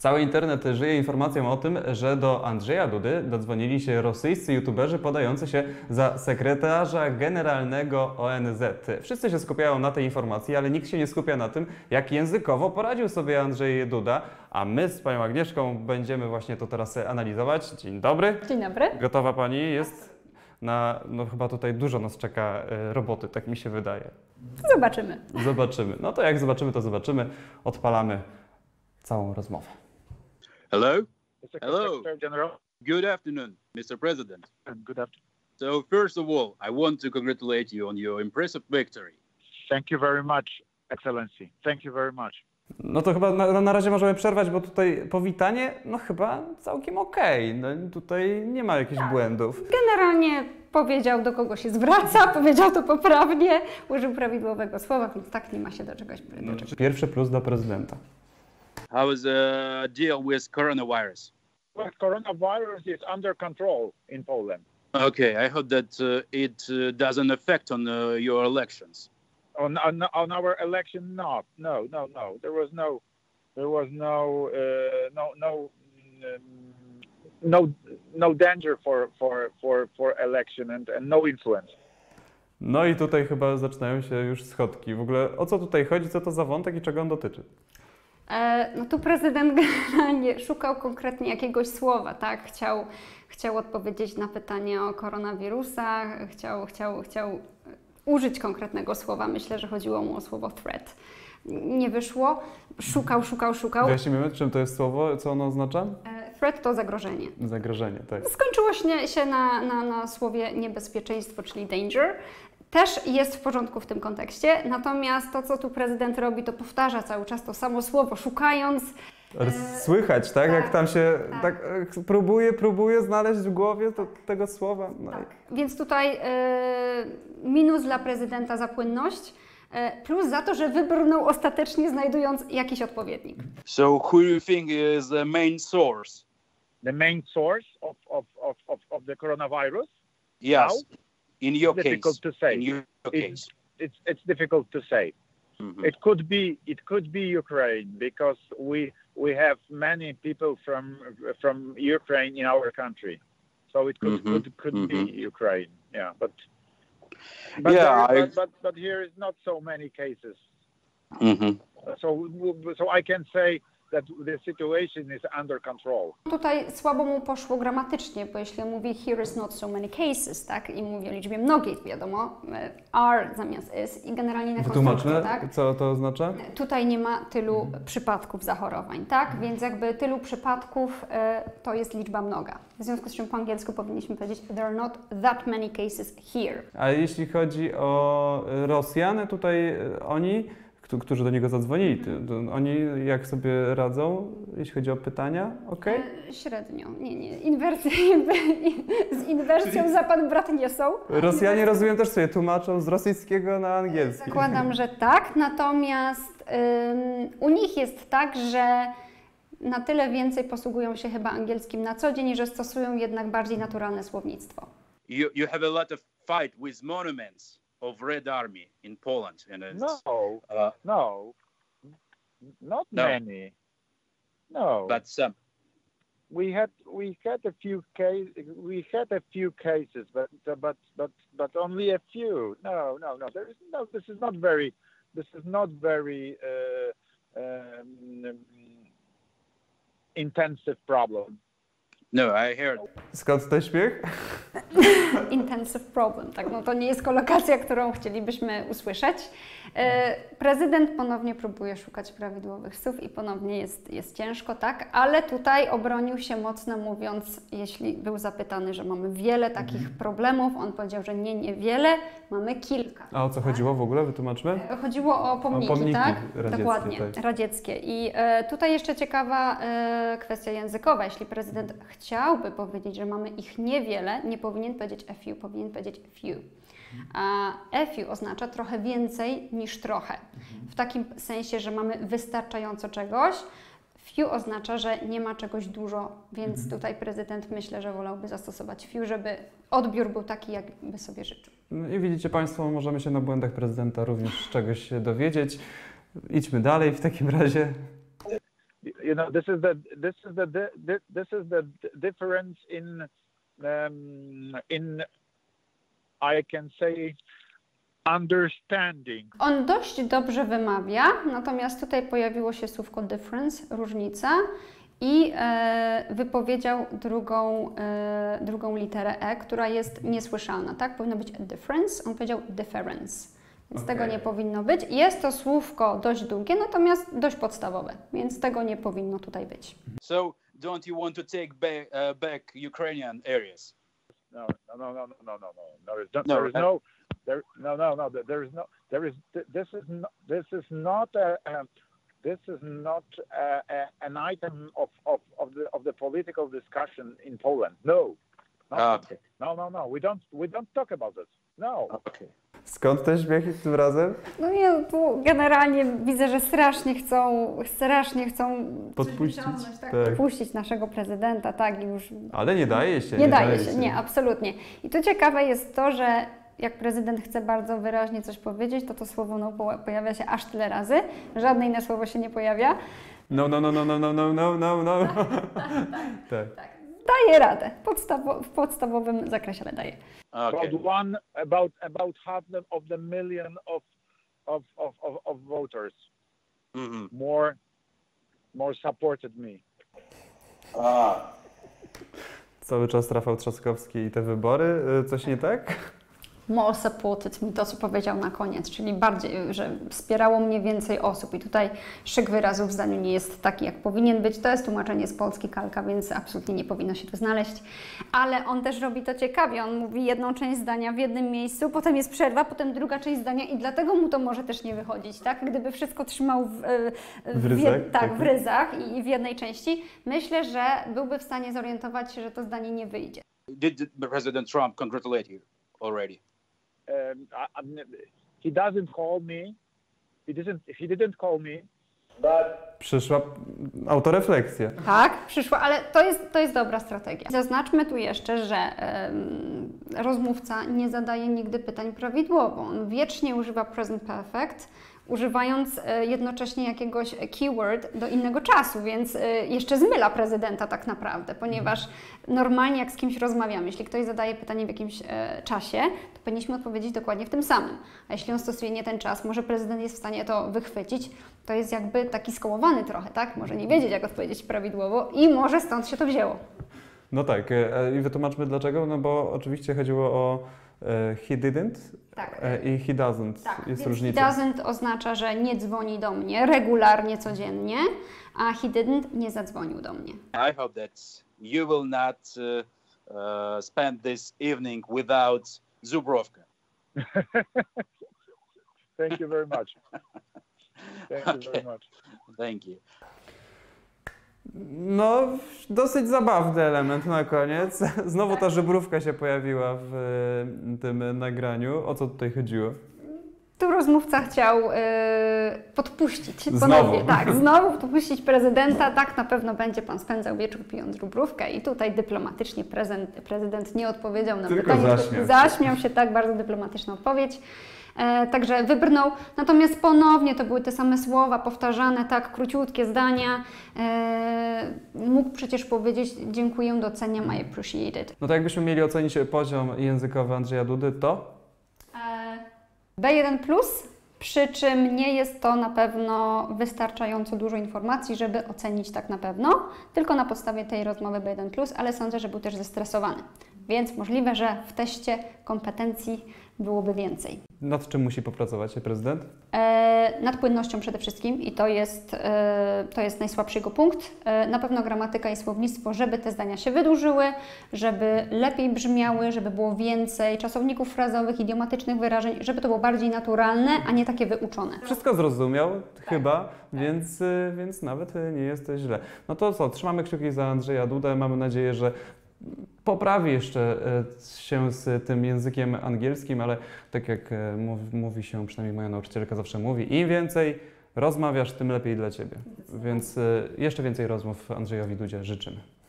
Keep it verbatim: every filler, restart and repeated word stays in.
Cały internet żyje informacją o tym, że do Andrzeja Dudy dodzwonili się rosyjscy youtuberzy podający się za sekretarza generalnego O N Z. Wszyscy się skupiają na tej informacji, ale nikt się nie skupia na tym, jak językowo poradził sobie Andrzej Duda, a my z panią Agnieszką będziemy właśnie to teraz analizować. Dzień dobry. Dzień dobry. Gotowa pani jest? Na, no chyba tutaj dużo nas czeka roboty, tak mi się wydaje. Zobaczymy. Zobaczymy. No to jak zobaczymy, to zobaczymy. Odpalamy całą rozmowę. Hello? Hello. Secretary General. Good afternoon, Mister President. Good afternoon. So first of all, I want to congratulate you on your impressive victory. Thank you very much, Excellency. Thank you very much. No to chyba na, na razie możemy przerwać, bo tutaj powitanie, no chyba całkiem okej. Okay. No, tutaj nie ma jakichś błędów. Generalnie powiedział, do kogo się zwraca, powiedział to poprawnie, użył prawidłowego słowa, więc tak nie ma się do czegoś przyczepić. Pierwszy plus dla prezydenta. How is the deal with coronavirus? Well, coronavirus is under control in Poland. Okay, I hope that uh, it uh, doesn't affect on uh, your elections. On, on on our election, not no no no. There was no there was no uh, no no um, no no danger for for for for election and, and no influence. No i tutaj chyba zaczynają się już schodki. W ogóle o co tutaj chodzi, co to za wątek i czego on dotyczy? E, no tu prezydent generalnie szukał konkretnie jakiegoś słowa, tak? Chciał, chciał odpowiedzieć na pytanie o koronawirusa, chciał, chciał, chciał użyć konkretnego słowa. Myślę, że chodziło mu o słowo threat. Nie wyszło. Szukał, szukał, szukał. Wyjaśnimy, czym to jest słowo, co ono oznacza? E, threat to zagrożenie. Zagrożenie, tak. Skończyło się, się na, na, na słowie niebezpieczeństwo, czyli danger. Też jest w porządku w tym kontekście, natomiast to, co tu prezydent robi, to powtarza cały czas to samo słowo, szukając... Słychać, tak? tak Jak tam się tak. tak próbuje, próbuje znaleźć w głowie to, tego słowa. No tak. Więc tutaj y, minus dla prezydenta za płynność, y, plus za to, że wybrnął ostatecznie, znajdując jakiś odpowiednik. So who do you think is the main source? The main source of of of of, of the coronavirus? Yes. Now? In your It's case. difficult to say. In your It's, case. it's it's difficult to say. Mm-hmm. It could be it could be Ukraine because we we have many people from from Ukraine in our country, so it could Mm-hmm. could could Mm-hmm. be Ukraine. Yeah, but but, Yeah, there, I... but, but but here is not so many cases. Mm-hmm. So so I can say that the situation is under control. Tutaj słabo mu poszło gramatycznie, bo jeśli on mówi here is not so many cases, tak, i mówi o liczbie mnogiej, wiadomo, are zamiast is i generalnie na Wytłumaczmy, tak? co to oznacza? Tutaj nie ma tylu przypadków zachorowań, tak, więc jakby tylu przypadków y, to jest liczba mnoga. W związku z czym po angielsku powinniśmy powiedzieć there are not that many cases here. A jeśli chodzi o Rosjan, tutaj oni, którzy do niego zadzwonili, to oni jak sobie radzą, jeśli chodzi o pytania? Okej? Okay? Średnio. Nie, nie. Inwersje, z inwersją Czyli... za pan brat nie są. Rosjanie, Inwersje... rozumiem, też sobie tłumaczą z rosyjskiego na angielski. Zakładam, że tak. Natomiast ym, u nich jest tak, że na tyle więcej posługują się chyba angielskim na co dzień, że stosują jednak bardziej naturalne słownictwo. You, you have a lot of fight with monuments of Red Army in Poland. And no, uh, no, not no. many. No, but some. We had we had a few case we had a few cases, but but but but only a few. No, no, no. There is no. This is not very. This is not very uh, um, intensive problem. No, I heard. Skąd ten śmiech? Intensive problem, tak, no to nie jest kolokacja, którą chcielibyśmy usłyszeć. E, prezydent ponownie próbuje szukać prawidłowych słów i ponownie jest, jest ciężko, tak, ale tutaj obronił się mocno mówiąc, jeśli był zapytany, że mamy wiele takich mhm. problemów, on powiedział, że nie, niewiele, mamy kilka. A o co tak? chodziło w ogóle? Wytłumaczmy. Chodziło o pomniki, o pomniki tak? Radzieckie, Dokładnie, tak. radzieckie. I e, tutaj jeszcze ciekawa e, kwestia językowa. Jeśli prezydent chciałby powiedzieć, że mamy ich niewiele, nie powinien powiedzieć a few, powinien powiedzieć few. A a few oznacza trochę więcej niż trochę. W takim sensie, że mamy wystarczająco czegoś. Few oznacza, że nie ma czegoś dużo, więc tutaj prezydent myślę, że wolałby zastosować few, żeby odbiór był taki, jakby sobie życzył. No i widzicie Państwo, możemy się na błędach prezydenta również czegoś dowiedzieć. Idźmy dalej w takim razie. You you know, this is the this is the, the this is the difference in um, in I can say understanding. On dość dobrze wymawia, natomiast tutaj pojawiło się słówko difference, różnica, i e, wypowiedział drugą, e, drugą literę E, która jest niesłyszalna, tak? Powinno być difference, on powiedział difference, więc Okay. tego nie powinno być. Jest to słówko dość długie, natomiast dość podstawowe, więc tego nie powinno tutaj być. So, don't you want to take back, uh, back Ukrainian areas? No, no, no, no, no, no, no. There is no, No, there is uh, no, there, no, no, no. There is no, there is. This is not. This is not a. a this is not a, a, an item of, of, of the of the political discussion in Poland. No. No, Ah, okay. no, no, no. We don't. We don't talk about this. No. Okay. Skąd ten śmiech tym razem? No nie, tu generalnie widzę, że strasznie chcą, strasznie chcą Podpuścić, wyciągnąć, tak, tak. podpuścić naszego prezydenta, tak, i już Ale nie daje się. nie daje się, nie, absolutnie. I tu ciekawe jest to, że jak prezydent chce bardzo wyraźnie coś powiedzieć, to to słowo no po- pojawia się aż tyle razy, żadne inne słowo się nie pojawia. No, no, no, no, no, no, no, no, no, no. Tak. Daje radę, Podstawo- w podstawowym zakresie, ale daje. Okay. About one, about about half the, of the million of of of of, of voters Mhm. more more supported me. Ah. Cały czas Rafał Trzaskowski i te wybory. Y, Coś nie tak? More supported mi to, co powiedział na koniec, czyli bardziej, że wspierało mnie więcej osób. I tutaj szyk wyrazów w zdaniu nie jest taki, jak powinien być. To jest tłumaczenie z polskiej kalka, więc absolutnie nie powinno się tu znaleźć. Ale on też robi to ciekawie. On mówi jedną część zdania w jednym miejscu, potem jest przerwa, potem druga część zdania i dlatego mu to może też nie wychodzić, tak? Gdyby wszystko trzymał w, w, W ryzach, jed- tak, tak. w ryzach i w jednej części, myślę, że byłby w stanie zorientować się, że to zdanie nie wyjdzie. Did the President Trump congratulate you already? Um, I, I'm, he doesn't call me. He didn't. He didn't call me. Przyszła autorefleksja. Tak, przyszła, ale to jest, to jest dobra strategia. Zaznaczmy tu jeszcze, że em, rozmówca nie zadaje nigdy pytań prawidłowo. On wiecznie używa present perfect, używając e, jednocześnie jakiegoś keyword do innego czasu, więc e, jeszcze zmyla prezydenta tak naprawdę, ponieważ normalnie jak z kimś rozmawiamy, jeśli ktoś zadaje pytanie w jakimś e, czasie, to powinniśmy odpowiedzieć dokładnie w tym samym. A jeśli on stosuje nie ten czas, może prezydent jest w stanie to wychwycić, to jest jakby taki skołowany trochę, tak? Może nie wiedzieć, jak odpowiedzieć prawidłowo i może stąd się to wzięło. No tak, e, i wytłumaczmy dlaczego, no bo oczywiście chodziło o e, he didn't Tak. e, i he doesn't. Tak, Jest więc różnica. he doesn't oznacza, że nie dzwoni do mnie regularnie, codziennie, a he didn't nie zadzwonił do mnie. I hope that you will not uh, uh, spend this evening without Zubrovka. Thank you very much. Thank you very Okay. much. Thank you. No, dosyć zabawny element na koniec. Znowu ta żebrówka się pojawiła w e, tym nagraniu. O co tutaj chodziło? Tu rozmówca chciał y, podpuścić Znowu. ponownie, tak, znowu podpuścić prezydenta, tak na pewno będzie pan spędzał wieczór pijąc żubrówkę i tutaj dyplomatycznie prezent, prezydent nie odpowiedział na Tylko pytanie, zaśmiał się. zaśmiał się, tak, bardzo dyplomatyczna odpowiedź. E, także wybrnął, natomiast ponownie to były te same słowa powtarzane, tak, króciutkie zdania. E, mógł przecież powiedzieć dziękuję, doceniam, I appreciate it. No to jakbyśmy mieli ocenić poziom językowy Andrzeja Dudy, to? B jeden plus, przy czym nie jest to na pewno wystarczająco dużo informacji, żeby ocenić tak na pewno, tylko na podstawie tej rozmowy B jeden plus, ale sądzę, że był też zestresowany, więc możliwe, że w teście kompetencji byłoby więcej. Nad czym musi popracować prezydent? E, nad płynnością przede wszystkim i to jest, e, to jest najsłabszy jego punkt. E, na pewno gramatyka i słownictwo, żeby te zdania się wydłużyły, żeby lepiej brzmiały, żeby było więcej czasowników frazowych, idiomatycznych wyrażeń, żeby to było bardziej naturalne, a nie takie wyuczone. Wszystko zrozumiał chyba, Więc, y, więc nawet y, nie jest źle. No to co, trzymamy kciuki za Andrzeja Dudę. Mamy nadzieję, że poprawi jeszcze y, się z tym językiem angielskim, ale tak jak y, mówi, mówi się, przynajmniej moja nauczycielka zawsze mówi, im więcej rozmawiasz, tym lepiej dla Ciebie. Więc y, jeszcze więcej rozmów Andrzejowi Dudzie życzymy.